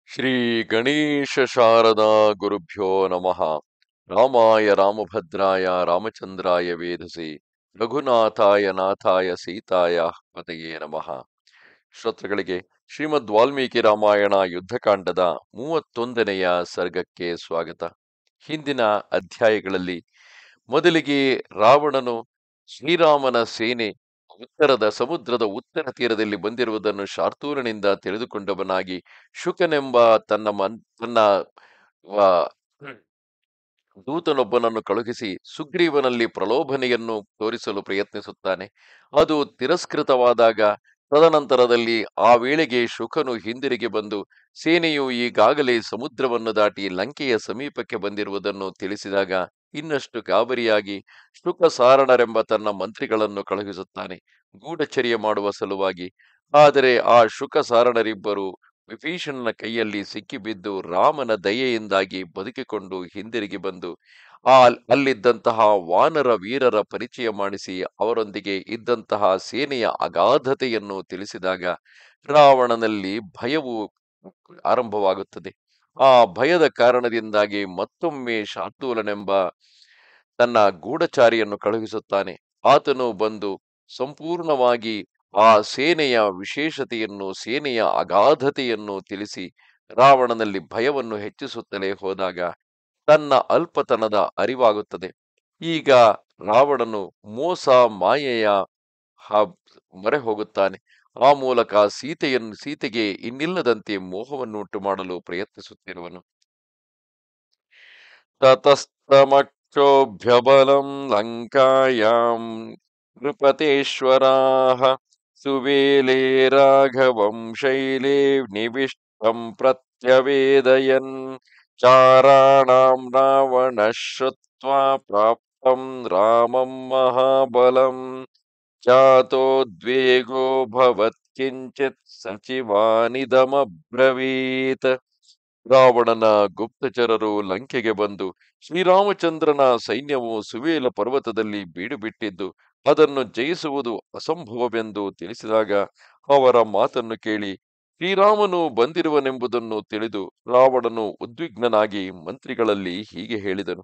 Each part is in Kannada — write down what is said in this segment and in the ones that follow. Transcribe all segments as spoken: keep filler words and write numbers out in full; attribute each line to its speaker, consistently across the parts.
Speaker 1: ಶ್ರೀ ಗಣೇಶ ಶಾರದಾ ಗುರುಭ್ಯೋ ನಮಃ. ರಾಮಾಯ ರಾಮಭದ್ರಾಯ ರಾಮಚಂದ್ರಾಯ ವೇಧಸೆ ರಘುನಾಥಾಯ ನಾಥಾಯ ಸೀತಾಯ ಪತಯೇ ನಮಃ. ಶ್ರೋತೃಗಳಿಗೆ ಶ್ರೀಮದ್ ವಾಲ್ಮೀಕಿ ರಾಮಾಯಣ ಯುದ್ಧಕಾಂಡದ ಮೂವತ್ತೊಂದನೆಯ ಸರ್ಗಕ್ಕೆ ಸ್ವಾಗತ. ಹಿಂದಿನ ಅಧ್ಯಾಯಗಳಲ್ಲಿ ಮೊದಲಿಗೆ ರಾವಣನು ಶ್ರೀರಾಮನ ಸೇನೆ ಉತ್ತರದ ಸಮುದ್ರದ ಉತ್ತರ ತೀರದಲ್ಲಿ ಬಂದಿರುವುದನ್ನು ಶಾರ್ತೂರನಿಂದ ತಿಳಿದುಕೊಂಡವನಾಗಿ ಶುಕನೆಂಬ ತನ್ನ ಮನ್ ತನ್ನ ಆ, ದೂತನೊಬ್ಬನನ್ನು ಕಳುಹಿಸಿ ಸುಗ್ರೀವನಲ್ಲಿ ಪ್ರಲೋಭನೆಯನ್ನು ತೋರಿಸಲು ಪ್ರಯತ್ನಿಸುತ್ತಾನೆ. ಅದು ತಿರಸ್ಕೃತವಾದಾಗ ತದನಂತರದಲ್ಲಿ ಆ ವೇಳೆಗೆ ಶುಕನು ಹಿಂದಿರುಗಿ ಬಂದು ಸೇನೆಯು ಈಗಾಗಲೇ ಸಮುದ್ರವನ್ನು ದಾಟಿ ಲಂಕೆಯ ಸಮೀಪಕ್ಕೆ ಬಂದಿರುವುದನ್ನು ತಿಳಿಸಿದಾಗ ಇನ್ನಷ್ಟು ಗಾಬರಿಯಾಗಿ ಶುಕ ಸಾರಣರೆಂಬ ತನ್ನ ಮಂತ್ರಿಗಳನ್ನು ಕಳುಹಿಸುತ್ತಾನೆ ಗೂಢಚರ್ಯ ಮಾಡುವ ಸಲುವಾಗಿ. ಆದರೆ ಆ ಶುಕ ಸಾರಣರಿಬ್ಬರು ವಿಭೀಷಣನ ಕೈಯಲ್ಲಿ ಸಿಕ್ಕಿಬಿದ್ದು ರಾಮನ ದಯೆಯಿಂದಾಗಿ ಬದುಕಿಕೊಂಡು ಹಿಂದಿರುಗಿ ಬಂದು ಆ ಅಲ್ಲಿದ್ದಂತಹ ವಾನರ ವೀರರ ಪರಿಚಯ ಮಾಡಿಸಿ ಅವರೊಂದಿಗೆ ಇದ್ದಂತಹ ಸೇನೆಯ ಅಗಾಧತೆಯನ್ನು ತಿಳಿಸಿದಾಗ ರಾವಣನಲ್ಲಿ ಭಯವು ಆರಂಭವಾಗುತ್ತದೆ. ಆ ಭಯದ ಕಾರಣದಿಂದಾಗಿ ಮತ್ತೊಮ್ಮೆ ಶಾರ್ದೂಲನೆಂಬ ತನ್ನ ಗೂಢಚಾರಿಯನ್ನು ಕಳುಹಿಸುತ್ತಾನೆ. ಆತನು ಬಂದು ಸಂಪೂರ್ಣವಾಗಿ ಆ ಸೇನೆಯ ವಿಶೇಷತೆಯನ್ನು ಸೇನೆಯ ಅಗಾಧತೆಯನ್ನು ತಿಳಿಸಿ ರಾವಣನಲ್ಲಿ ಭಯವನ್ನು ಹೆಚ್ಚಿಸುತ್ತಲೇ ಹೋದಾಗ ತನ್ನ ಅಲ್ಪತನದ ಅರಿವಾಗುತ್ತದೆ. ಈಗ ರಾವಣನು ಮೋಸ ಮಾಯೆಯ ಹ- ಮೊರೆ ಹೋಗುತ್ತಾನೆ. ಆ ಮೂಲಕ ಸೀತೆಯನ್ನು ಸೀತೆಗೆ ಇನ್ನಿಲ್ಲದಂತೆ ಮೋಹವನ್ನುಂಟು ಮಾಡಲು ಪ್ರಯತ್ನಿಸುತ್ತಿರುವನು. ತತಸ್ತಮಕ್ಷೋಭ್ಯಬಲಂ ಲಂಕಾಯಾಂ ನೃಪತೇಶ್ವರಾಃ ಸುವೇಲೆ ರಾಘವಂ ಶೈಲೇ ನಿವಿಷ್ಟಂ ಪ್ರತ್ಯವೇದಯನ್ ಚಾರಾಣಾಂ ರಾವಣ ಶ್ರುತ್ವಾ ಪ್ರಾಪ್ತಂ ರಾಮಂ ಮಹಾಬಲಂ ಜಾತೋದ್ವೇಗೋ ಭವತ್ ಕಿಂಚಿತ್ ಸಚಿವಾನಿದಮಬ್ರವೀತ್. ರಾವಣನ ಗುಪ್ತಚರರು ಲಂಕೆಗೆ ಬಂದು ಶ್ರೀರಾಮಚಂದ್ರನ ಸೈನ್ಯವು ಸುವೇಲ ಪರ್ವತದಲ್ಲಿ ಬೀಡು ಬಿಟ್ಟಿದ್ದು ಅದನ್ನು ಜಯಿಸುವುದು ಅಸಂಭವವೆಂದು ತಿಳಿಸಿದಾಗ ಅವರ ಮಾತನ್ನು ಕೇಳಿ ಶ್ರೀರಾಮನು ಬಂದಿರುವನೆಂಬುದನ್ನು ತಿಳಿದು ರಾವಣನು ಉದ್ವಿಗ್ನನಾಗಿ ಮಂತ್ರಿಗಳಲ್ಲಿ ಹೀಗೆ ಹೇಳಿದನು.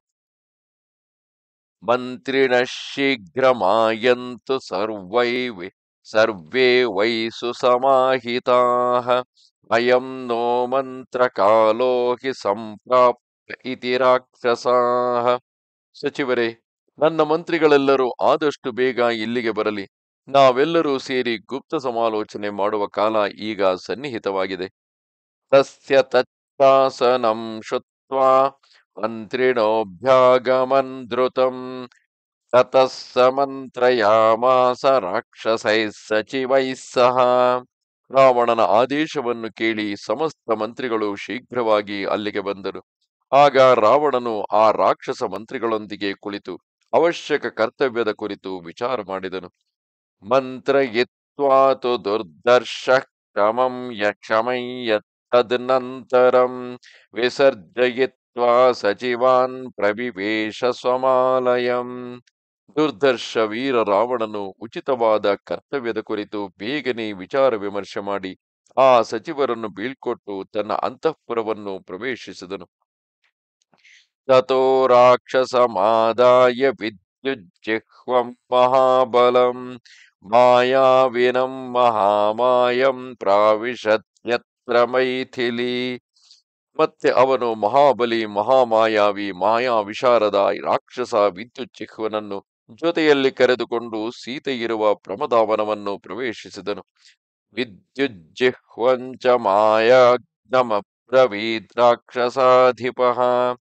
Speaker 1: ಮಂತ್ರಿಣ ಶೀಘ್ರಮಾಯಂತು ಸರ್ವೈ ವಿ- ಸರ್ವೇ ವೈ ಸುಸಮಾಹಿತಾಃ ಅಯಂ ನೋ ಮಂತ್ರಕಾಲೋ ಹಿ ಸಂಪ್ರಾಪ್ತ ಇತಿ ರಾಕ್ಷಸಾಃ. ಸಚಿವರೇ, ನನ್ನ ಮಂತ್ರಿಗಳೆಲ್ಲರೂ ಆದಷ್ಟು ಬೇಗ ಇಲ್ಲಿಗೆ ಬರಲಿ. ನಾವೆಲ್ಲರೂ ಸೇರಿ ಗುಪ್ತ ಸಮಾಲೋಚನೆ ಮಾಡುವ ಕಾಲ ಈಗ ಸನ್ನಿಹಿತವಾಗಿದೆ. ತಸ್ಯ ತಚ್ಚಾಸನಂ ಶುತ್ವಾ ಮಂತ್ರಿಣೋಭ್ಯಾಗಮನ್ ಧೃತಂ ತತಃ ಸಮಂತ್ರಯಾಮಾಸ ರಾಕ್ಷಸೈಃ ಸಚಿವೈಃ ಸಹ. ರಾವಣನ ಆದೇಶವನ್ನು ಕೇಳಿ ಸಮಸ್ತ ಮಂತ್ರಿಗಳು ಶೀಘ್ರವಾಗಿ ಅಲ್ಲಿಗೆ ಬಂದರು. ಆಗ ರಾವಣನು ಆ ರಾಕ್ಷಸ ಮಂತ್ರಿಗಳೊಂದಿಗೆ ಕುಳಿತು ಅವಶ್ಯಕ ಕರ್ತವ್ಯದ ಕುರಿತು ವಿಚಾರ ಮಾಡಿದನು. ಮಂತ್ರಯಿತ್ವಾ ತು ದುರ್ದರ್ಶ ಕ್ಷಮಂ ಯಕ್ಷಮೈ ತದನಂತರಂ ವಿಸರ್ಜಯಿತ್ವಾ ಸಚಿವಾನ್ ಪ್ರವಿವೇಶ ಸ್ವಮಾಲಯಂ. ದುರ್ದರ್ಶ ವೀರ ರಾವಣನು ಉಚಿತವಾದ ಕರ್ತವ್ಯದ ಕುರಿತು ಬೇಗನೆ ವಿಚಾರ ವಿಮರ್ಶೆ ಮಾಡಿ ಆ ಸಚಿವರನ್ನು ಬೀಳ್ಕೊಟ್ಟು ತನ್ನ ಅಂತಃಪುರವನ್ನು ಪ್ರವೇಶಿಸಿದನು. ತಥೋ ರಾಕ್ಷಸಮಾದಾಯ ವಿದ್ಯುಜ್ಜಿಹ್ವಂ ಮಹಾಬಲಂ ಮಾಯಾವಿನಂ ಮಹಾಮಾಯಂ ಪ್ರಾವಿಶತ್ ಯತ್ರ ಮೈಥಿಲಿ. ಮತ್ತೆ ಅವನು ಮಹಾಬಲಿ ಮಹಾಮಾಯಾವಿ ಮಾಯಾ ವಿಶಾರದ ರಾಕ್ಷಸ ವಿದ್ಯುಜ್ಜಿಹ್ವನನ್ನು ಜೊತೆಯಲ್ಲಿ ಕರೆದುಕೊಂಡು ಸೀತೆ ಇರುವ ಪ್ರಮದಾವನವನ್ನು ಪ್ರವೇಶಿಸಿದನು. ವಿದ್ಯುಜ್ಜಿಹ್ವಂಚ ಮಾಯಾಗ್ನಮಬ್ರವೀದ್ ರಾಕ್ಷಸಾಧಿಪಃ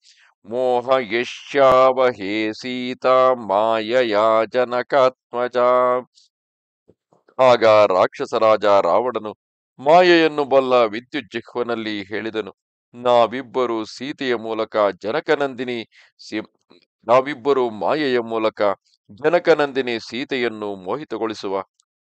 Speaker 1: ಮೋಹಯಿಷ್ಯಾವಹೇ ಸೀತಾ ಮಾಯಯಾ ಜನಕಾತ್ಮಜ. ಆಗ ರಾಕ್ಷಸರಾಜ ರಾವಣನು ಮಾಯೆಯನ್ನು ಬಲ್ಲ ವಿದ್ಯುಜ್ಜಿಹ್ವನಲ್ಲಿ ಹೇಳಿದನು, ನಾವಿಬ್ಬರು ಸೀತೆಯ ಮೂಲಕ ಜನಕನಂದಿನಿ ಸಿ- ನಾವಿಬ್ಬರು ಮಾಯೆಯ ಮೂಲಕ ಜನಕನಂದಿನಿ ಸೀತೆಯನ್ನು ಮೋಹಿತಗೊಳಿಸುವ.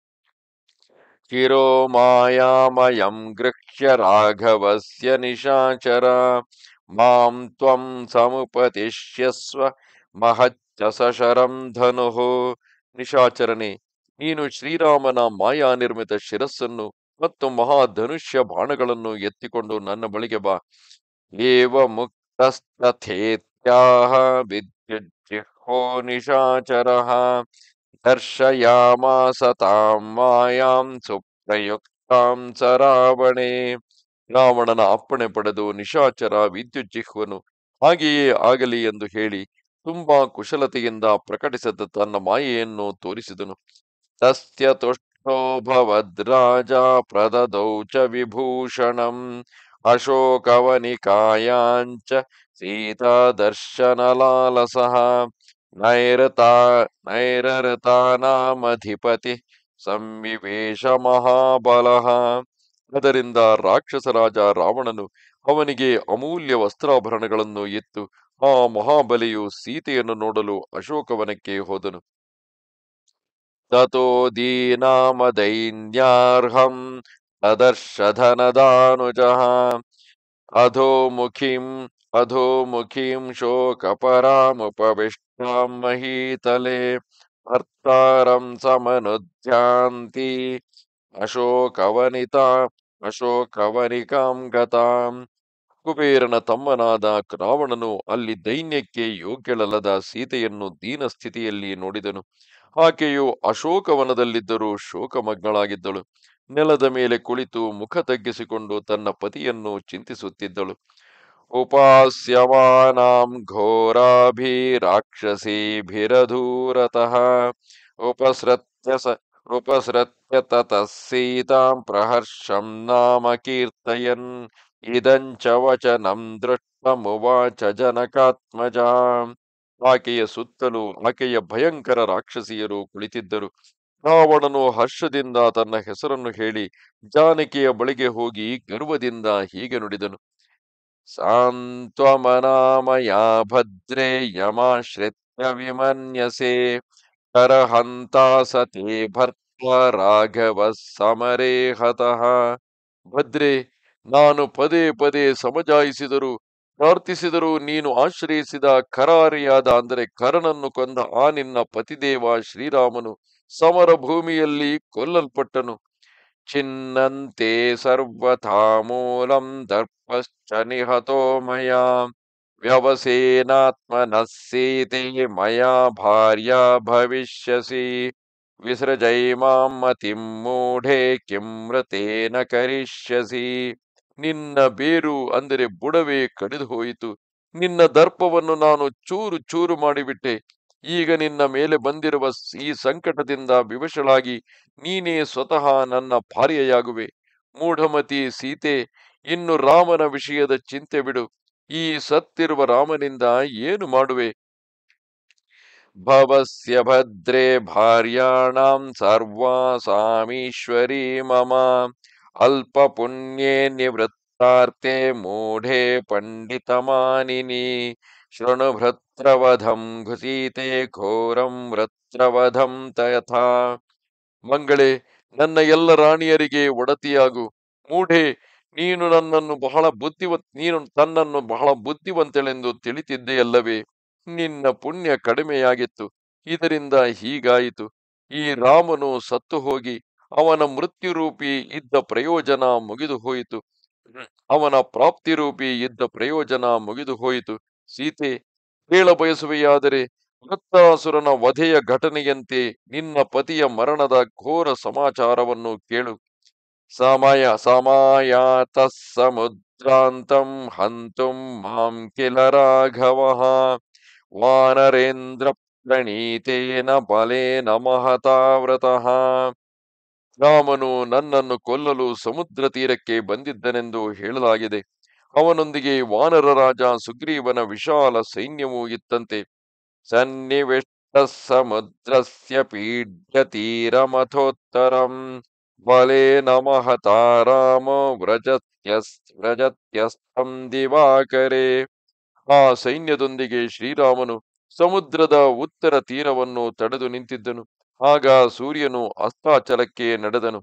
Speaker 1: ಶಿರೋ ಮಾಯಾಮಯಂ ಗೃಹ್ಯ ರಾಘವಸ್ಯ ನಿಶಾಚರ ಮಾಂ ತ್ವಂ ಸಮುಪತಿಷ್ಯಸ್ವ ಮಹಚ್ಚ ಸಶರಂ ಧನುಃ. ನಿಶಾಚರನೇ, ನೀನು ಶ್ರೀರಾಮನ ಮಾಯಾ ನಿರ್ಮಿತ ಶಿರಸ್ಸನ್ನು ಮತ್ತು ಮಹಾಧನುಷ್ಯ ಬಾಣಗಳನ್ನು ಎತ್ತಿಕೊಂಡು ನನ್ನ ಬಳಿಗೆ ಬಾ. ಏವ ಮುಕ್ತಸ್ತಥೇತ್ಯಾಹ ವಿದ್ಯುಜ್ಜಿಹ್ವೋ ನಿಶಾಚರಃ ದರ್ಶಯಾಮಾಸ ತಾಂ ಮಾಯಾಂ ಸುಪ್ರಯುಕ್ತಾಂ ಸ ರಾವಣೇ. ರಾವಣನ ಅಪ್ಪಣೆ ಪಡೆದು ನಿಶಾಚರ ವಿದ್ಯುಜ್ಜಿಹ್ವನು ಹಾಗೆಯೇ ಆಗಲಿ ಎಂದು ಹೇಳಿ ತುಂಬಾ ಕುಶಲತೆಯಿಂದ ಪ್ರಕಟಿಸಿದ ತನ್ನ ಮಾಯೆಯನ್ನು ತೋರಿಸಿದನು. ತಸ್ಯ ತುಷ್ಟೋ ಭವದ್ರಾಜ ಪ್ರದದೌ ಚ ವಿಭೂಷಣಂ ಅಶೋಕವನಿಕಾಯಾಂಚ ಸೀತಾ ದರ್ಶನಲಾಲಸಃ ನೈರತಾ ನೈರರತಾನಾಮಧಿಪತಿ ಸಂವಿವೇಶ ಮಹಾಬಲಃ. ಅದರಿಂದ ರಾಕ್ಷಸ ರಾಜ ರಾವಣನು ಅವನಿಗೆ ಅಮೂಲ್ಯ ವಸ್ತ್ರಾಭರಣಗಳನ್ನು ಇತ್ತು ಆ ಮಹಾಬಲಿಯು ಸೀತೆಯನ್ನು ನೋಡಲು ಅಶೋಕವನಕ್ಕೆ ಹೋದನು. ತತೋ ದೀನಾಮದೈನ್ಯಾರ್ಹಂ ತದರ್ಶಧನದಾನುಜಃ ಅಧೋಮುಖೀಂ ಅಧೋಮುಖೀಂ ಶೋಕಪರಾಮುಪವಿಷ್ಟಾಂ ಮಹೀತಲೆ ಭರ್ತಾರಂ ಸಮನುಧ್ಯಾಂತಿ ಅಶೋಕವನಿತಾ ಅಶೋಕವನಿಕಾಂ ಗತಾಂ. ಕುಬೇರನ ತಮ್ಮನಾದ ರಾವಣನು ಅಲ್ಲಿ ದೈನ್ಯಕ್ಕೆ ಯೋಗ್ಯಳಲ್ಲದ ಸೀತೆಯನ್ನು ದೀನ ಸ್ಥಿತಿಯಲ್ಲಿ ನೋಡಿದನು. ಆಕೆಯು ಅಶೋಕವನದಲ್ಲಿದ್ದರೂ ಶೋಕಮಗ್ನಳಾಗಿದ್ದಳು. ನೆಲದ ಮೇಲೆ ಕುಳಿತು ಮುಖ ತಗ್ಗಿಸಿಕೊಂಡು ತನ್ನ ಪತಿಯನ್ನು ಚಿಂತಿಸುತ್ತಿದ್ದಳು. ಉಪಾಸ್ಯಮಾನಾಂ ಘೋರಾಭಿ ರಾಕ್ಷಸೀಭಿರಧೂರತಃ ಉಪಸೃತ್ಯ ಸ ಉಪಸೃತ್ಯ ತತಃ ಸೀತಾಂ ಪ್ರಹರ್ಷಂ ನಾಮ ಕೀರ್ತಯನ್ ಇದಂಚ ವಚನಂ ದೃಷ್ಟಮುವಾಚ ಜನಕಾತ್ಮಜ. ಆಕೆಯ ಸುತ್ತಲೂ ಆಕೆಯ ಭಯಂಕರ ರಾಕ್ಷಸಿಯರು ಕುಳಿತಿದ್ದರು. ರಾವಣನು ಹರ್ಷದಿಂದ ತನ್ನ ಹೆಸರನ್ನು ಹೇಳಿ ಜಾನಕಿಯ ಬಳಿಗೆ ಹೋಗಿ ಗರ್ವದಿಂದ ಹೀಗೆ ನುಡಿದನು. ಸಾಂತ್ವಮನಾಮಯಾ ಭದ್ರೇ ಯಮಾಶ್ರಿತ್ಯ ವಿಮನ್ಯಸೆ ಕರಹಂತಾ ಸತೇ ಭರ್ತ ರಾಘವ ಸಮರೇ ಹತಃ. ಭದ್ರೆ, ನಾನು ಪದೇ ಪದೇ ಸಮಜಾಯಿಸಿದರು ಪ್ರಾರ್ಥಿಸಿದರೂ ನೀನು ಆಶ್ರಯಿಸಿದ ಕರಾರಿಯಾದ ಅಂದರೆ ಕರನನ್ನು ಕೊಂದ ಆ ನಿನ್ನ ಪತಿದೇವ ಶ್ರೀರಾಮನು ಸಮರ ಭೂಮಿಯಲ್ಲಿ ಕೊಲ್ಲಲ್ಪಟ್ಟನು. ಚಿನ್ನಂತೆ ಸರ್ವಥಾ ಮೂಲಂ ದರ್ಪಶ್ಚ ನಿಹತೋ ಮಯಾ ವ್ಯವಸೇನಾತ್ಮನಃ ಸೀತೆ ಮಯಾ ಭಾರ್ಯಾ ಭವಿಷ್ಯಸಿ ವಿಸೃಜೈಮಾಂ ಮತಿಂ ಮೂಢೆ ಕಿಮೃತೇನ ಕರಿಷ್ಯಸಿ. ನಿನ್ನ ಬೇರು ಅಂದರೆ ಬುಡವೇ ಕಡಿದು ಹೋಯಿತು. ನಿನ್ನ ದರ್ಪವನ್ನು ನಾನು ಚೂರು ಚೂರು ಮಾಡಿಬಿಟ್ಟೆ. ಈಗ ನಿನ್ನ ಮೇಲೆ ಬಂದಿರುವ ಈ ಸಂಕಟದಿಂದ ವಿವಶಳಾಗಿ ನೀನೇ ಸ್ವತಃ ನನ್ನ ಭಾರ್ಯೆಯಾಗುವೆ. ಮೂಢಮತಿ ಸೀತೆ, ಇನ್ನು ರಾಮನ ವಿಷಯದ ಚಿಂತೆ ಬಿಡು. ಈ ಸತ್ತಿರುವ ರಾಮನಿಂದ ಏನು ಮಾಡುವೆ? ಭವಸ್ಯ ಭದ್ರೇ ಭಾರ್ಯಾಣಾಂ ಸರ್ವಾಸಾಮೀಶ್ವರೀ ಮಮ ಅಲ್ಪ ಪುಣ್ಯೇ ನಿವೃತ್ತಾರ್ತೆ ಮೂಢೆ ಪಂಡಿತಮಾನಿನಿ ಶೃಣು ಭೃತ್ರವಧಂ ಘುಸೀತೆ ಘೋರಂ ವೃತ್ರವಧಂ ತಯಥಾ. ಮಂಗಳೇ, ನನ್ನ ಎಲ್ಲ ರಾಣಿಯರಿಗೆ ಒಡತಿಯಾಗು. ಮೂಢೆ, ನೀನು ನನ್ನನ್ನು ಬಹಳ ಬುದ್ಧಿವ ನೀನು ತನ್ನನ್ನು ಬಹಳ ಬುದ್ಧಿವಂತಳೆಂದು ತಿಳಿತಿದ್ದೆಯಲ್ಲವೇ? ನಿನ್ನ ಪುಣ್ಯ ಕಡಿಮೆಯಾಗಿತ್ತು, ಇದರಿಂದ ಹೀಗಾಯಿತು. ಈ ರಾಮನು ಸತ್ತು ಹೋಗಿ ಅವನ ಮೃತ್ಯುರೂಪಿ ಇದ್ದ ಪ್ರಯೋಜನ ಮುಗಿದು ಹೋಯಿತು. ಅವನ ಪ್ರಾಪ್ತಿರೂಪಿ ಇದ್ದ ಪ್ರಯೋಜನ ಮುಗಿದು ಹೋಯಿತು. ಸೀತೆ, ಕೇಳ ಬಯಸುವೆಯಾದರೆ ವೃತ್ತಾಸುರನ ವಧೆಯ ಘಟನೆಯಂತೆ ನಿನ್ನ ಪತಿಯ ಮರಣದ ಘೋರ ಸಮಾಚಾರವನ್ನು ಕೇಳು. ಸಮಯ ಸಮಾಯಾತ ಸಮುದ್ರಾಂತಂ ಹಂತುಂ ಮಾಂ ಕಿಲ ರಾಘವಃ ವಾನರೇಂದ್ರ ಪ್ರಣೀತೇನ ಬಲೇನ ಮಹತಾವ್ರತಃ. ರಾಮನು ನನ್ನನ್ನು ಕೊಲ್ಲಲು ಸಮುದ್ರ ತೀರಕ್ಕೆ ಬಂದಿದ್ದನೆಂದು ಹೇಳಲಾಗಿದೆ. ಅವನೊಂದಿಗೆ ವಾನರ ರಾಜ ಸುಗ್ರೀವನ ವಿಶಾಲ ಸೈನ್ಯವೂ ಇತ್ತಂತೆ. ಸನ್ನಿವಿಷ್ಟ ಸಮುದ್ರಸ್ಯ ಪೀಡ್ಯ ತೀರಮಥೋತ್ತರಂ ಬಲೇನ ಮಹತಾ ರಾಮೋ ವ್ರಜತ್ಯಸ್ ವ್ರಜತ್ಯಸ್ತಂ ದಿವಾಕರೇ. ಆ ಸೈನ್ಯದೊಂದಿಗೆ ಶ್ರೀರಾಮನು ಸಮುದ್ರದ ಉತ್ತರ ತೀರವನ್ನು ತಡೆದು ನಿಂತಿದ್ದನು. ಆಗ ಸೂರ್ಯನು ಅಸ್ತಾಚಲಕ್ಕೆ ನಡೆದನು.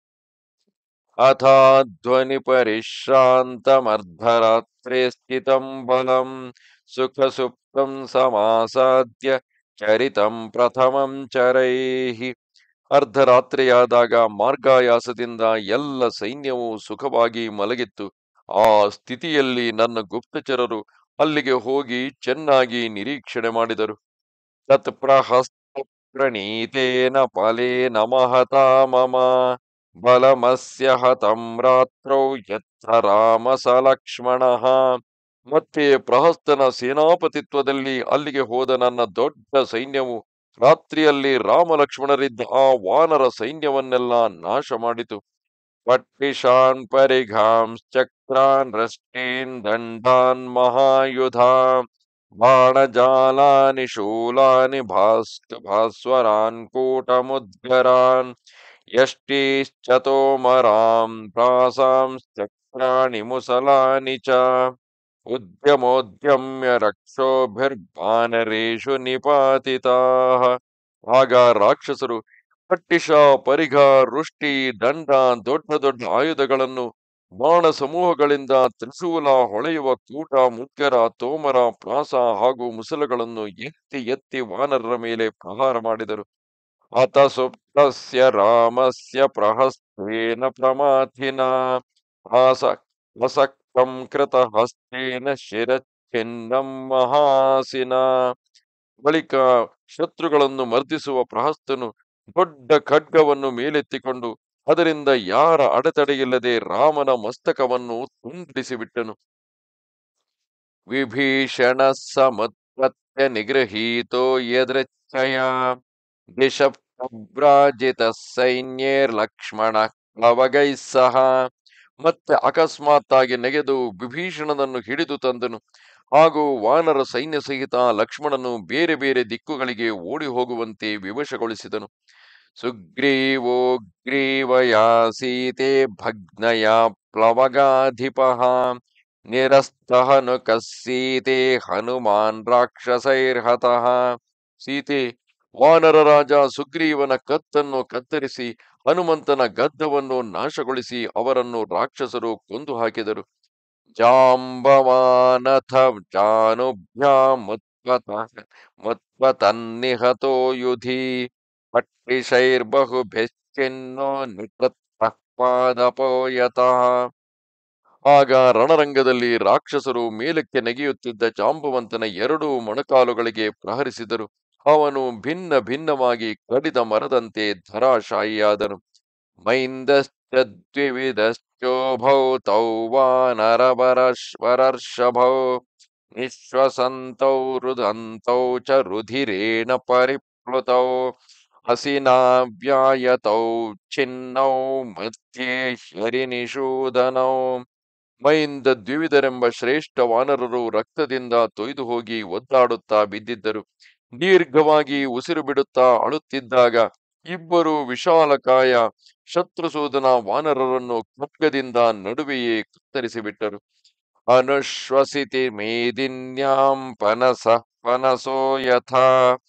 Speaker 1: ಅಥಾಧ್ವನಿ ಪರಿಶ್ರಾಂತಮರ್ಧರಾತ್ರೆ ಸ್ಥಿತಂ ಬಲಂ ಸುಖ ಸುಪ್ತಂ ಸಮಾಸಾದ್ಯ ಚರಿತಂ ಪ್ರಥಮಂ ಚರೈಃ ಅರ್ಧರಾತ್ರಿಯಾದಾಗ ಮಾರ್ಗಾಯಾಸದಿಂದ ಎಲ್ಲ ಸೈನ್ಯವು ಸುಖವಾಗಿ ಮಲಗಿತ್ತು. ಆ ಸ್ಥಿತಿಯಲ್ಲಿ ನನ್ನ ಗುಪ್ತಚರರು ಅಲ್ಲಿಗೆ ಹೋಗಿ ಚೆನ್ನಾಗಿ ನಿರೀಕ್ಷಣೆ ಮಾಡಿದರು. ತತ್ಪ್ರಹಸ್ತ ಪ್ರಣೀತೇನ ಫಲೇನ ಮಹತಾ ಮಮ ಬಲಮಸ್ಯ ಹತಂ ರಾತ್ರೌ ಯತ್ರ ರಾಮ ಸ ಲಕ್ಷ್ಮಣಃ. ಮತ್ತೆ ಪ್ರಹಸ್ತನ ಸೇನಾಪತಿತ್ವದಲ್ಲಿ ಅಲ್ಲಿಗೆ ಹೋದ ನನ್ನ ದೊಡ್ಡ ಸೈನ್ಯವು ರಾತ್ರಿಯಲ್ಲಿ ರಾಮ ಲಕ್ಷ್ಮಣರಿದ್ದ ಆ ವಾನರ ಸೈನ್ಯವನ್ನೆಲ್ಲ ನಾಶ ಮಾಡಿತು. ಪಟ್ಟಿಶಾನ್ ಪರಿಘಾಂಶ್ಚಕ್ರಾನ್ ರಷ್ಟೀನ್ ದಂಡಾನ್ ಮಹಾಯುಧಾನ್ ಬಾಣಜಾಲಾನಿ ಶೂಲಾನಿ ಭಾಸ್ಕ ಭಾಸ್ವರಾನ್ ಕೂಟಮುದ್ಗರಾನ್ ಯಷ್ಟೀಶ್ಚತೋಮರಾಂ ಪ್ರಾಸಾಂಶ್ಚಕ್ರಾಣಿ ಮುಸಲಾನಿ ಚ ಉದ್ಯಮೋದ್ಯಮ್ಯ ರಕ್ಷೋಭಿರ್ವಾನರೇಷು ನಿಪಾತಿತಾಃ. ಆಗ ರಾಕ್ಷಸರು ಪಟ್ಟಿಶ, ಪರಿಘ, ವೃಷ್ಟಿ, ದಂಡ, ದೊಡ್ಡ ದೊಡ್ಡ ಆಯುಧಗಳನ್ನು ಬಾಣ ಸಮೂಹಗಳಿಂದ ತ್ರಿಶೂಲ, ಹೊಳೆಯುವ ಕೂಟ, ಮುದ್ಗರ, ತೋಮರ, ಪ್ರಾಸ ಹಾಗೂ ಮುಸಲಗಳನ್ನು ಎತ್ತಿ ಎತ್ತಿ ವಾನರರ ಮೇಲೆ ಪ್ರಹಾರ ಮಾಡಿದರು. ಅತ ಸುಪ್ತಸ್ಯ ರಾಮಸ್ಯ ಪ್ರಹಸ್ತೇನ ಪ್ರಮಾಥಿನ ಆಸ ಅಸಕ್ತಂ ಕೃತ ಹಸ್ತೇನ ಶಿರಚ್ಛಿನ್ನಂ ಮಹಾಸಿನ. ಬಳಿಕ ಶತ್ರುಗಳನ್ನು ಮರ್ದಿಸುವ ಪ್ರಹಸ್ತನು ದೊಡ್ಡ ಖಡ್ಗವನ್ನು ಮೇಲೆತ್ತಿಕೊಂಡು ಅದರಿಂದ ಯಾರ ಅಡೆತಡೆಯಿಲ್ಲದೆ ರಾಮನ ಮಸ್ತಕವನ್ನು ತುಂಡಿಸಿಬಿಟ್ಟನು. ವಿಭೀಷಣ ಸಮತ್ಪತ್ಯ ನಿಗೃಹೀತೋ ಯದೃಚ್ಛಯ ದಿಶಪ್ರವ್ರಾಜಿತ ಸೈನ್ಯೇರ್ ಲಕ್ಷ್ಮಣ ಪ್ಲವಗೈಃ ಸಹ. ಮತ್ತೆ ಅಕಸ್ಮಾತ್ತಾಗಿ ನೆಗೆದು ವಿಭೀಷಣನನ್ನು ಹಿಡಿದು ತಂದನು. ಹಾಗೂ ವಾನರ ಸೈನ್ಯ ಸಹಿತ ಲಕ್ಷ್ಮಣನು ಬೇರೆ ಬೇರೆ ದಿಕ್ಕುಗಳಿಗೆ ಓಡಿ ಹೋಗುವಂತೆ ವಿವಶಗೊಳಿಸಿದನು. ಸುಗ್ರೀವೋಗ್ರೀವಯಾ ಸೀತೆ ಭಗ್ನಯ ಪ್ಲವಗಾಧಿಪಃ ನಿರಸ್ತಹನು ಕಸ್ಸೀತೆ ಹನುಮಾನ್ ರಾಕ್ಷಸೈರ್ಹತಃ. ಸೀತೆ, ವಾನರ ರಾಜ ಸುಗ್ರೀವನ ಕತ್ತನ್ನು ಕತ್ತರಿಸಿ ಹನುಮಂತನ ಗದ್ದವನ್ನು ನಾಶಗೊಳಿಸಿ ಅವರನ್ನು ರಾಕ್ಷಸರು ಕೊಂದು ಹಾಕಿದರು. ಜಾಂಬವಾನಥ ಜಾನುಭ್ಯಾಮುತ್ಪತ ಮುತ್ಪತನ್ನಿಹತೋ ಯುಧಿ ಪಟ್ಟಿಶೈರ್ಬಹುಭಿಶ್ಚಿನ್ನೋ ನಿಕೃತ್ತಃ ಪಾದಪೋಯತಃ. ಆಗ ರಣರಂಗದಲ್ಲಿ ರಾಕ್ಷಸರು ಮೇಲಕ್ಕೆ ನೆಗೆಯುತ್ತಿದ್ದ ಜಾಂಬವಂತನ ಎರಡೂ ಮೊಣಕಾಲುಗಳಿಗೆ ಪ್ರಹರಿಸಿದರು. ಅವನು ಭಿನ್ನ ಭಿನ್ನವಾಗಿ ಕಡಿದ ಮರದಂತೆ ಧರಾಶಾಯಿಯಾದನು. ಮೈಂದಶ್ಚ ದ್ವಿವಿಧಶ್ಚೋಭೌ ತೌ ವಾನರವರರ್ಷಭೌ ನಿಶ್ವಸಂತೌ ರುದಂತೌ ಚ ರುಧಿರೇಣ ಪರಿಪ್ಲುತೌ ಹಸಿನಾವ್ಯಾಯತೌ ಛಿನ್ನೌ ಮಧ್ಯೆ ಹರಿನಿಷೂದನೌ. ಮೈಂದ ದ್ವಿವಿಧರೆಂಬ ಶ್ರೇಷ್ಠ ವಾನರರು ರಕ್ತದಿಂದ ತೊಯ್ದು ಹೋಗಿ ಒದ್ದಾಡುತ್ತಾ ಬಿದ್ದಿದ್ದರು. ದೀರ್ಘವಾಗಿ ಉಸಿರು ಬಿಡುತ್ತಾ ಅಳುತ್ತಿದ್ದಾಗ ಇಬ್ಬರು ವಿಶಾಲಕಾಯ ಶತ್ರುಸೂದನ ವಾನರರನ್ನು ಖಡ್ಗದಿಂದ ನಡುವೆಯೇ ಕತ್ತರಿಸಿಬಿಟ್ಟರು. ಅನುಶ್ವಸಿತಿ ಮೇದಿನ್ಯಾಂ ಪನಸ ಪನಸೋ ಯಥಾ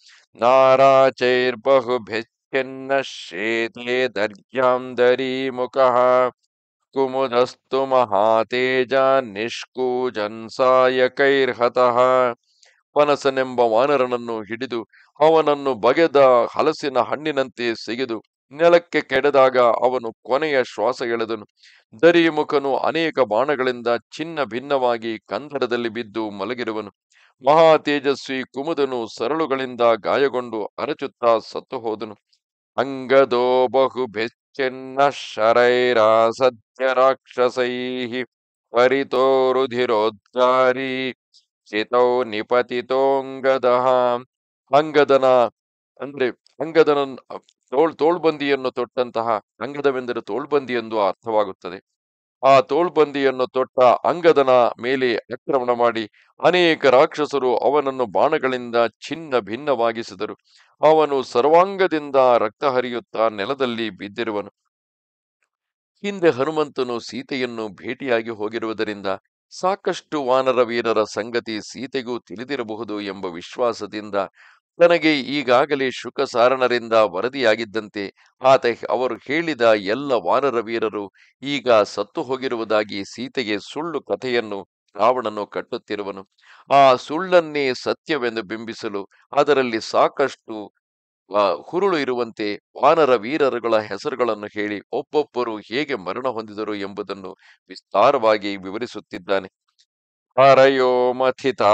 Speaker 1: ನಾರಾಚೈರ್ಬಹುಭಿಶ್ಚಿನ್ನ ಶ್ವೇತೇ ದರ್ಯಾಂ ದರೀಮುಖಃ ಕುಮುದಸ್ತು ಮಹಾತೇಜ ನಿಷ್ಕೂಜನ್ ಸಾಯಕೈರ್ಹತಃ. ಪನಸನೆಂಬ ವಾನರನನ್ನು ಹಿಡಿದು ಅವನನ್ನು ಬಗೆದ ಹಲಸಿನ ಹಣ್ಣಿನಂತೆ ಸಿಗಿದು ನೆಲಕ್ಕೆ ಕೆಡದಾಗ ಅವನು ಕೊನೆಯ ಶ್ವಾಸ ಎಳೆದನು. ದರಿಮುಖನು ಅನೇಕ ಬಾಣಗಳಿಂದ ಚಿನ್ನ ಭಿನ್ನವಾಗಿ ಕಂದರದಲ್ಲಿ ಬಿದ್ದು ಮಲಗಿರುವನು. ಮಹಾ ತೇಜಸ್ವಿ ಕುಮುದನು ಸರಳುಗಳಿಂದ ಗಾಯಗೊಂಡು ಅರಚುತ್ತಾ ಸತ್ತು ಹೋದನು. ಅಂಗದೋ ಬಹುಭಿಶ್ಚಿನ್ನ ಶರೈರಾಸದ್ಯ ರಾಕ್ಷಸೈಃ ಪರಿತೋ ರುಧಿರೋದ್ಗಾರಿ ಚಿತೌ ನಿಪತಿತೋಂಗದಃ. ಅಂಗದನ ಅಂದ್ರೆ ಅಂಗದನ ತೋಳ್ ತೋಳ್ಬಂದಿಯನ್ನು ತೊಟ್ಟಂತಹ, ಅಂಗದವೆಂದರೆ ತೋಳ್ಬಂದಿ ಎಂದು ಅರ್ಥವಾಗುತ್ತದೆ. ಆ ತೋಳ್ಬಂದಿಯನ್ನು ತೊಟ್ಟ ಅಂಗದನ ಮೇಲೆ ಆಕ್ರಮಣ ಮಾಡಿ ಅನೇಕ ರಾಕ್ಷಸರು ಅವನನ್ನು ಬಾಣಗಳಿಂದ ಚಿನ್ನ ಭಿನ್ನವಾಗಿಸಿದರು. ಅವನು ಸರ್ವಾಂಗದಿಂದ ರಕ್ತ ಹರಿಯುತ್ತಾ ನೆಲದಲ್ಲಿ ಬಿದ್ದಿರುವನು. ಹಿಂದೆ ಹನುಮಂತನು ಸೀತೆಯನ್ನು ಭೇಟಿಯಾಗಿ ಹೋಗಿರುವುದರಿಂದ ಸಾಕಷ್ಟು ವಾನರ ವೀರರ ಸಂಗತಿ ಸೀತೆಗೂ ತಿಳಿದಿರಬಹುದು ಎಂಬ ವಿಶ್ವಾಸದಿಂದ ತನಗೆ ಈಗಾಗಲೇ ಶುಕ ಸಾರಣರಿಂದ ವರದಿಯಾಗಿದ್ದಂತೆ ಆತ ಅವರು ಹೇಳಿದ ಎಲ್ಲ ವಾನರ ವೀರರು ಈಗ ಸತ್ತು ಹೋಗಿರುವುದಾಗಿ ಸೀತೆಗೆ ಸುಳ್ಳು ಕಥೆಯನ್ನು ರಾವಣನು ಕಟ್ಟುತ್ತಿರುವನು. ಆ ಸುಳ್ಳನ್ನೇ ಸತ್ಯವೆಂದು ಬಿಂಬಿಸಲು ಅದರಲ್ಲಿ ಸಾಕಷ್ಟು ಆ, ಹುರುಳು ಇರುವಂತೆ ವಾನರ ವೀರರುಗಳ ಹೆಸರುಗಳನ್ನು ಹೇಳಿ ಒಬ್ಬೊಬ್ಬರು ಹೇಗೆ ಮರಣ ಹೊಂದಿದರು ಎಂಬುದನ್ನು ವಿಸ್ತಾರವಾಗಿ ವಿವರಿಸುತ್ತಿದ್ದಾನೆ. ಹರಯೋ ಮಥಿತಾ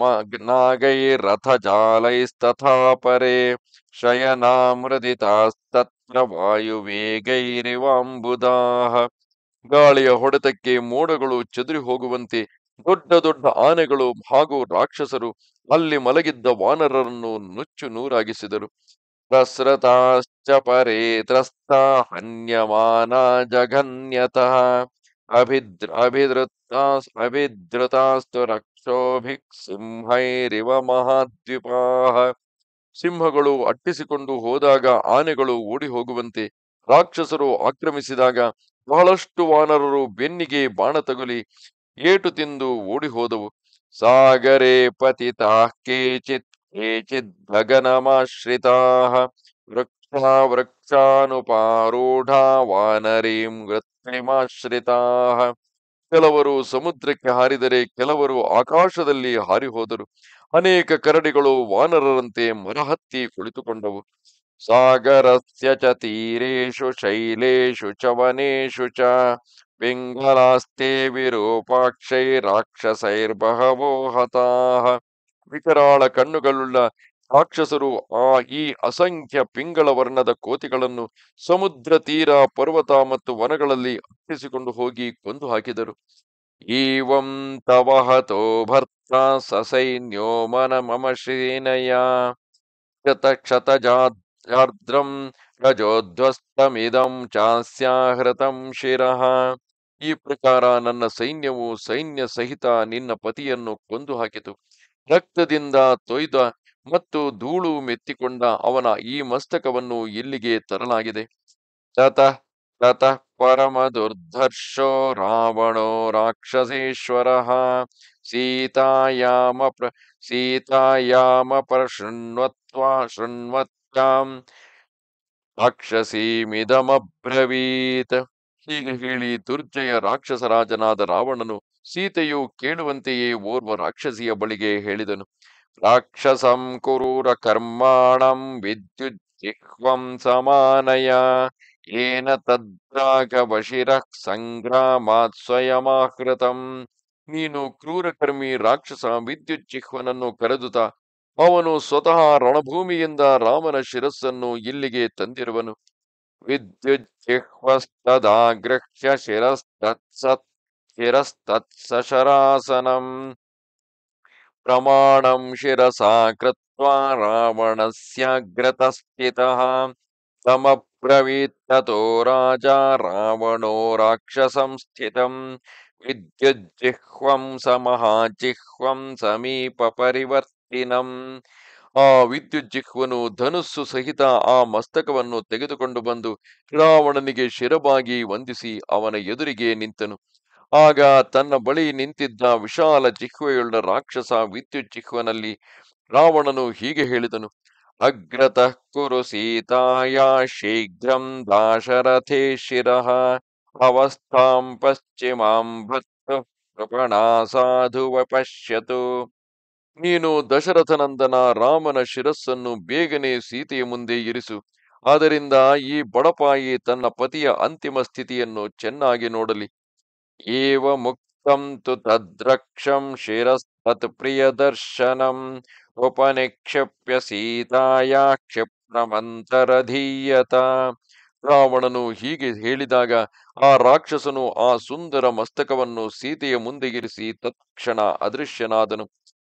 Speaker 1: ನಾಗೈರಥ ಜಾಲೈಸ್ತಥಾ ಪರೇ ಶಯನಾಮೃದಿತಾಸ್ತತ್ರ ವಾಯುವೇಗೈರಿವಾಂಬುದಾಹ. ಗಾಳಿಯ ಹೊಡೆತಕ್ಕೆ ಮೋಡಗಳು ಚದುರಿ ಹೋಗುವಂತೆ ದೊಡ್ಡ ದೊಡ್ಡ ಆನೆಗಳು ಹಾಗೂ ರಾಕ್ಷಸರು ಅಲ್ಲಿ ಮಲಗಿದ್ದ ವಾನರರನ್ನು ನುಚ್ಚು ನೂರಾಗಿಸಿದರು. ಪ್ರಸೃತಾಶ್ಚ ಪರೇ ತ್ರಸ್ತಾ ಹನ್ಯಮಾನ ಜಘನ್ಯತಃ ಅಭಿದ್ರ ಅಭಿಧೃತಾಸ್ ಅಭಿಧೃತಾಸ್ತು ರಕ್ಷೋಭಿಕ್ ಸಿಂಹೈರಿವ ಮಹಾದ್ವಿಪಾಃ. ಸಿಂಹಗಳು ಅಟ್ಟಿಸಿಕೊಂಡು ಹೋದಾಗ ಆನೆಗಳು ಓಡಿ ಹೋಗುವಂತೆ ರಾಕ್ಷಸರು ಆಕ್ರಮಿಸಿದಾಗ ಬಹಳಷ್ಟು ವಾನರರು ಬೆನ್ನಿಗೆ ಬಾಣ ತಗುಲಿ ಏಟು ತಿಂದು ಓಡಿ ಹೋದವು. ಸಾಗರೇ ಪತಿತಾ ಕೇಚಿತ್ ಕೇಚಿತ್ ಗಗನಮಾಶ್ರಿತಾಃ ವೃಕ್ಷಾ ವೃಕ್ಷಾನುಪಾರೂಢಾ ವಾನರೀಂ ವೃತ್ತಿಮಾಶ್ರಿತಾಃ. ಕೆಲವರು ಸಮುದ್ರಕ್ಕೆ ಹಾರಿದರೆ ಕೆಲವರು ಆಕಾಶದಲ್ಲಿ ಹಾರಿ ಹೋದರು. ಅನೇಕ ಕರಡಿಗಳು ವಾನರರಂತೆ ಮರಹತ್ತಿ ಕುಳಿತುಕೊಂಡವು. ಸಾಗರಸ್ಯ ಚ ತೀರೇಷು ಶೈಲೇಷು ಚ ವನೇಷು ಚ ಪಿಂಗಲಾಸ್ತೆ ವಿರೂಪಾಕ್ಷೈ ರಾಕ್ಷಸೈರ್ಬಹವೋ ಹತಾಃ. ವಿಕರಾಳ ಕಣ್ಣುಗಳುಳ್ಳ ರಾಕ್ಷಸರು ಆ ಈ ಅಸಂಖ್ಯ ಪಿಂಗಳ ವರ್ಣದ ಕೋತಿಗಳನ್ನು ಸಮುದ್ರ ತೀರ, ಪರ್ವತ ಮತ್ತು ವನಗಳಲ್ಲಿ ಅಟ್ಟಿಸಿಕೊಂಡು ಹೋಗಿ ಕೊಂದು ಹಾಕಿದರು. ಈವಂ ತವ ಹತೋ ಭರ್ತ ಸಸೈನ್ಯೋ ಮನ ಮಮ ಶ್ರೀನಯ ಶತ ಕ್ಷತಜಾರ್ದ್ರಂ ರಜೋಧ್ವಸ್ತಮಿದಂ ಚಾಸ್ಯಾಹೃತಂ ಶಿರಃ. ಈ ಪ್ರಕಾರ ನನ್ನ ಸೈನ್ಯವು ಸೈನ್ಯ ಸಹಿತ ನಿನ್ನ ಪತಿಯನ್ನು ಕೊಂದು ಹಾಕಿತು. ರಕ್ತದಿಂದ ತೊಯ್ದ ಮತ್ತು ಧೂಳು ಮೆತ್ತಿಕೊಂಡ ಅವನ ಈ ಮಸ್ತಕವನ್ನು ಇಲ್ಲಿಗೆ ತರಲಾಗಿದೆ. ತತಃ ತತಃ ಪರಮ ದುರ್ಧರ್ಷೋ ರಾವಣೋ ರಾಕ್ಷಸೇಶ್ವರಃ ಸೀತಾಯಾಮ ಪ್ರ ಸೀತಾಯಾಮ ಪ್ರಶೃಣ್ವತ್ವಾ ಶೃಣ್ವತ್ಯಾಂ ರಾಕ್ಷಸೀಮಿದಮಬ್ರವೀತ್. ಹೀಗೆ ಹೇಳಿ ದುರ್ಜಯ ರಾಕ್ಷಸರಾಜನಾದ ರಾವಣನು ಸೀತೆಯು ಕೇಳುವಂತೆಯೇ ಓರ್ವ ರಾಕ್ಷಸಿಯ ಬಳಿಗೆ ಹೇಳಿದನು. ರಾಕ್ಷಸಂ ಕುರೂರ ಕರ್ಮಾಣಂ ವಿದ್ಯುಜ್ಜಿಹ್ವಂ ಸಮಾನಯ ಏನ ತದ್ರಾಗವಶಿರಃ ಸಂಗ್ರಾಮಾತ್ ಸ್ವಯಮಾಹೃತಂ. ನೀನು ಕ್ರೂರಕರ್ಮಿ ರಾಕ್ಷಸ ವಿದ್ಯುಜ್ಜಿಹ್ವನನ್ನು ಕರೆದುತ ಅವನು ಸ್ವತಃ ರಣಭೂಮಿಯಿಂದ ರಾಮನ ಶಿರಸ್ಸನ್ನು ಇಲ್ಲಿಗೆ ತಂದಿರುವನು. ವಿದ್ಯುಜ್ಜಿಹ್ವಸ್ತದಾಗೃಹ್ಯ ಶಿರಸ್ತತ್ಸತ್ ಶಿರಸ್ತತ್ಸಶರಾಸನಂ ಪ್ರಮಾಣಂ ಶಿರಸಾ ಕೃತ್ವಾ ರಾವಣಸ್ಯಾಗ್ರತಸ್ಥಿತಃ ತಮಬ್ರವೀತ್ತತೋ ರಾಜಾ ರಾವಣೋ ರಾಕ್ಷಸಂ ಸ್ಥಿತಂ ವಿದ್ಯುಜ್ಜಿಹ್ವಂ ಸಮಹಾಜಿಹ್ವಂ ಸಮೀಪ ಪರಿವರ್ತಿನಂ. ಆ ವಿದ್ಯುಜ್ಜಿಹ್ವನು ಧನುಸ್ಸು ಸಹಿತ ಆ ಮಸ್ತಕವನ್ನು ತೆಗೆದುಕೊಂಡು ಬಂದು ರಾವಣನಿಗೆ ಶಿರಬಾಗಿ ವಂದಿಸಿ ಅವನ ಎದುರಿಗೆ ನಿಂತನು. ಆಗ ತನ್ನ ಬಳಿ ನಿಂತಿದ್ದ ವಿಶಾಲ ಜಿಹ್ವೆಯುಳ್ಳ ರಾಕ್ಷಸ ವಿದ್ಯುಜ್ಜಿಹ್ವನಲ್ಲಿ ರಾವಣನು ಹೀಗೆ ಹೇಳಿದನು. ಅಗ್ರತಃ ಕುರು ಸೀತಾಯ ಶೀಘ್ರಂ ದಾಶರಥೇ ಶಿರಃ ಅವಸ್ಥಾಂ ಪಶ್ಚಿಮಾಂ ಭಕ್ತ ಕೃಪಣಾ ಸಾಧುವ ಪಶ್ಯತು. ನೀನು ದಶರಥನಂದನ ರಾಮನ ಶಿರಸ್ಸನ್ನು ಬೇಗನೆ ಸೀತೆಯ ಮುಂದೆ ಇರಿಸು. ಆದ್ದರಿಂದ ಈ ಬಡಪಾಯಿ ತನ್ನ ಪತಿಯ ಅಂತಿಮ ಸ್ಥಿತಿಯನ್ನು ಚೆನ್ನಾಗಿ ನೋಡಲಿ. ಏವ ಮುಕ್ತಂ ತು ತದ್ರಕ್ಷಂ ಶಿರಸ್ತತ್ ಪ್ರಿಯದರ್ಶನಂ ಉಪನಿಕ್ಷಿಪ್ಯ ಸೀತಾಯ ಕ್ಷಿಪ್ರಮಂತರಧೀಯತ. ರಾವಣನು ಹೀಗೆ ಹೇಳಿದಾಗ ಆ ರಾಕ್ಷಸನು ಆ ಸುಂದರ ಮಸ್ತಕವನ್ನು ಸೀತೆಯ ಮುಂದೆ ಇರಿಸಿ ತತ್ಕ್ಷಣ ಅದೃಶ್ಯನಾದನು.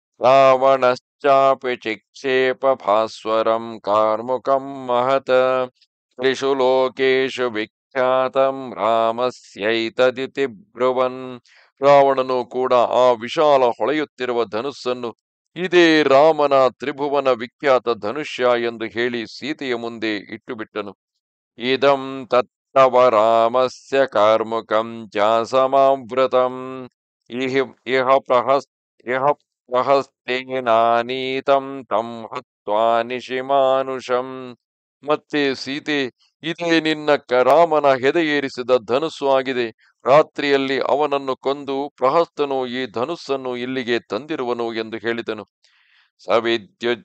Speaker 1: ರಾವಣಶ್ಚಾಪಿ ಚಿಕ್ಷೇಪ ಭಾಸ್ವರಂ ಕಾರ್ಮುಕಂ ಮಹತ್ ತ್ರಿಷು ಲೋಕೇಶು ವಿಖ್ಯಾತಂ ರಾಮಸ್ಯೈತದಿತಿ ಬ್ರುವನ್. ರಾವಣನು ಕೂಡ ಆ ವಿಶಾಲ ಹೊಳೆಯುತ್ತಿರುವ ಧನುಸ್ಸನ್ನು ಇದೇ ರಾಮನ ತ್ರಿಭುವನ ವಿಖ್ಯಾತ ಧನುಷ್ಯ ಎಂದು ಹೇಳಿ ಸೀತೆಯ ಮುಂದೆ ಇಟ್ಟುಬಿಟ್ಟನು. ಇದಂ ತತ್ತವ ರಾಮಸ್ಯ ಕಾರ್ಮುಕಂ ಚಾಸಮಾವೃತಂ ಇಹ ಇಹ ಪ್ರಹಸ್ ಇಹ ಪ್ರಹಸ್ತೇನಾನೀತಂ ತಂ ಹತ್ವಾ ನಿಶಿಮಾನುಷಂ. ಮತ್ತೆ ಸೀತೆ, ಇದೇ ನಿನ್ನ ಕ- ರಾಮನ ಹೆದೆಯೇರಿಸಿದ ಧನುಸ್ಸು ಆಗಿದೆ. ರಾತ್ರಿಯಲ್ಲಿ ಅವನನ್ನು ಕೊಂದು ಪ್ರಹಸ್ತನು ಈ ಧನುಸ್ಸನ್ನು ಇಲ್ಲಿಗೆ ತಂದಿರುವನು ಎಂದು ಹೇಳಿದನು. ಸವಿದ್ಯುಜ್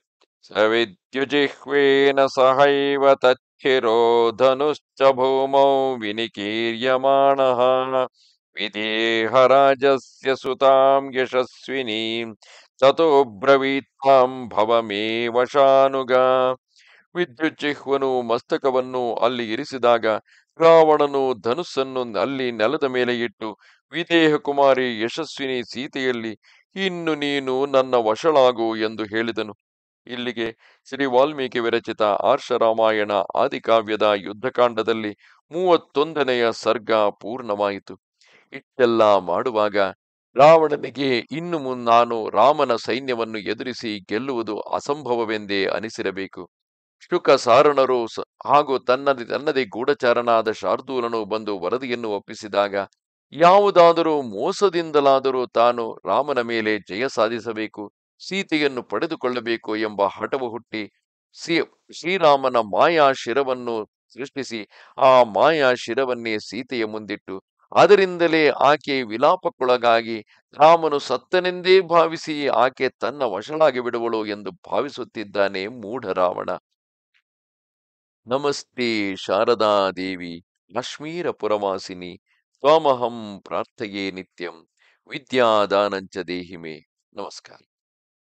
Speaker 1: ಸವಿದ್ಯುಜಿಹ್ವೇನ ಸಹೈವ ತಚ್ಚಿರೋಧನುಶ್ಚ ಭೂಮೌ ವಿನಿಕೀರ್ಯಮಾಣಃ ವಿದೇಹ ರಾಜಸ್ಯ ಸುತಾಂ ಯಶಸ್ವಿನೀಂ ತತೋ ಬ್ರವೀತ್ತಾಂ ಭವಮೇವ ಶಾನುಗ. ವಿದ್ಯುಜ್ಜಿಹ್ವನು ಮಸ್ತಕವನ್ನು ಅಲ್ಲಿ ಇರಿಸಿದಾಗ ರಾವಣನು ಧನುಸ್ಸನ್ನು ಅಲ್ಲಿ ನೆಲದ ಮೇಲೆ ಇಟ್ಟು, ವಿದೇಹ ಕುಮಾರಿ ಯಶಸ್ವಿನಿ ಸೀತೆಯಲ್ಲಿ ಇನ್ನು ನೀನು ನನ್ನ ವಶಳಾಗು ಎಂದು ಹೇಳಿದನು. ಇಲ್ಲಿಗೆ ಶ್ರೀ ವಾಲ್ಮೀಕಿ ವಿರಚಿತ ಆರ್ಷ ರಾಮಾಯಣ ಆದಿಕಾವ್ಯದ ಯುದ್ಧಕಾಂಡದಲ್ಲಿ ಮೂವತ್ತೊಂದನೆಯ ಸರ್ಗ ಪೂರ್ಣವಾಯಿತು. ಇಷ್ಟೆಲ್ಲ ಮಾಡುವಾಗ ರಾವಣನಿಗೆ ಇನ್ನು ಮುನ್ ನಾನು ರಾಮನ ಸೈನ್ಯವನ್ನು ಎದುರಿಸಿ ಗೆಲ್ಲುವುದು ಅಸಂಭವವೆಂದೇ ಅನಿಸಿರಬೇಕು. ಶುಕ ಸಾರಣರು ಹಾಗೂ ತನ್ನದೇ ತನ್ನದೇ ಗೂಢಚಾರನಾದ ಶಾರ್ದೂಲನು ಬಂದು ವರದಿಯನ್ನು ಒಪ್ಪಿಸಿದಾಗ ಯಾವುದಾದರೂ ಮೋಸದಿಂದಲಾದರೂ ತಾನು ರಾಮನ ಮೇಲೆ ಜಯ ಸಾಧಿಸಬೇಕು, ಸೀತೆಯನ್ನು ಪಡೆದುಕೊಳ್ಳಬೇಕು ಎಂಬ ಹಠವು ಹುಟ್ಟಿ ಶ್ರೀ ಶ್ರೀರಾಮನ ಮಾಯಾ ಶಿರವನ್ನು ಸೃಷ್ಟಿಸಿ ಆ ಮಾಯಾ ಶಿರವನ್ನೇ ಸೀತೆಯ ಮುಂದಿಟ್ಟು ಅದರಿಂದಲೇ ಆಕೆ ವಿಲಾಪಕ್ಕೊಳಗಾಗಿ ರಾಮನು ಸತ್ತನೆಂದೇ ಭಾವಿಸಿ ಆಕೆ ತನ್ನ ವಶಳಾಗಿ ಬಿಡುವಳು ಎಂದು ಭಾವಿಸುತ್ತಿದ್ದಾನೆ ಮೂಢ ರಾವಣ. ನಮಸ್ತೆ ಶಾರದಾ ದೇವಿ ಕಾಶ್ಮೀರ ಪುರವಾಸಿನಿ ತ್ವಾಮಹಂ ಪ್ರಾರ್ಥಯೇ ನಿತ್ಯಂ ವಿದ್ಯಾದಾನಂಚ ದೇಹಿಮೆ. ನಮಸ್ಕಾರ.